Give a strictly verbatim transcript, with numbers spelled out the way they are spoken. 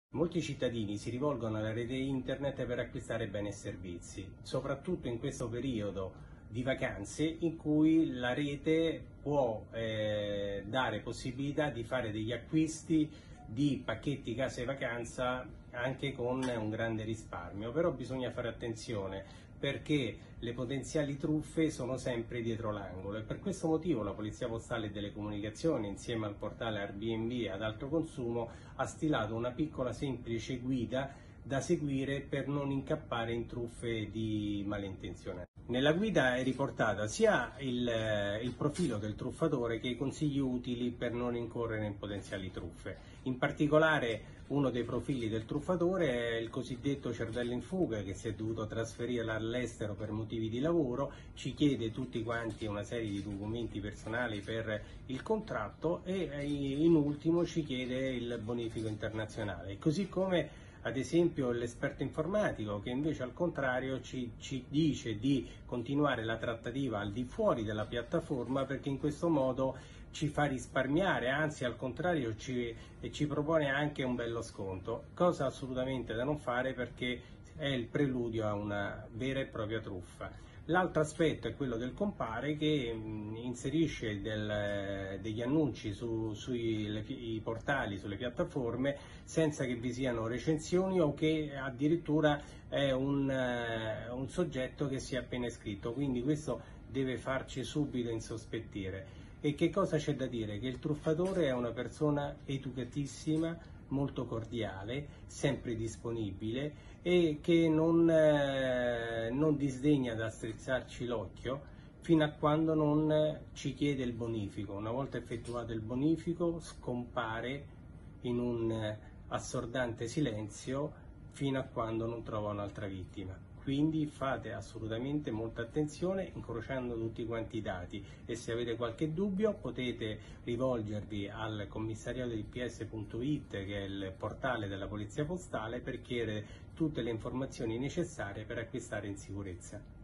Molti cittadini si rivolgono alla rete internet per acquistare beni e servizi, soprattutto in questo periodo di vacanze in cui la rete può eh, dare possibilità di fare degli acquisti di pacchetti casa e vacanza anche con un grande risparmio. Però bisogna fare attenzione perché le potenziali truffe sono sempre dietro l'angolo e per questo motivo la Polizia Postale e delle Comunicazioni, insieme al portale Airbnb e ad Alto Consumo, ha stilato una piccola semplice guida da seguire per non incappare in truffe di malintenzionati. Nella guida è riportata sia il, il profilo del truffatore che i consigli utili per non incorrere in potenziali truffe. In particolare uno dei profili del truffatore è il cosiddetto cervello in fuga che si è dovuto trasferire all'estero per motivi di lavoro, ci chiede tutti quanti una serie di documenti personali per il contratto e in ultimo ci chiede il bonifico internazionale, così come ad esempio l'esperto informatico che invece al contrario ci, ci dice di continuare la trattativa al di fuori della piattaforma perché in questo modo ci fa risparmiare, anzi al contrario ci, ci propone anche un bello sconto, cosa assolutamente da non fare perché è il preludio a una vera e propria truffa. L'altro aspetto è quello del compare che mh, inserisce del, degli annunci su, sui le, i portali, sulle piattaforme senza che vi siano recensioni o che addirittura è un, uh, un soggetto che si è appena iscritto, quindi questo deve farci subito insospettire. E che cosa c'è da dire? Che il truffatore è una persona educatissima, molto cordiale, sempre disponibile e che non, eh, non disdegna da strizzarci l'occhio fino a quando non ci chiede il bonifico. Una volta effettuato il bonifico scompare in un assordante silenzio fino a quando non trova un'altra vittima. Quindi fate assolutamente molta attenzione incrociando tutti quanti i dati e se avete qualche dubbio potete rivolgervi al commissariato di P S punto it che è il portale della Polizia Postale per chiedere tutte le informazioni necessarie per acquistare in sicurezza.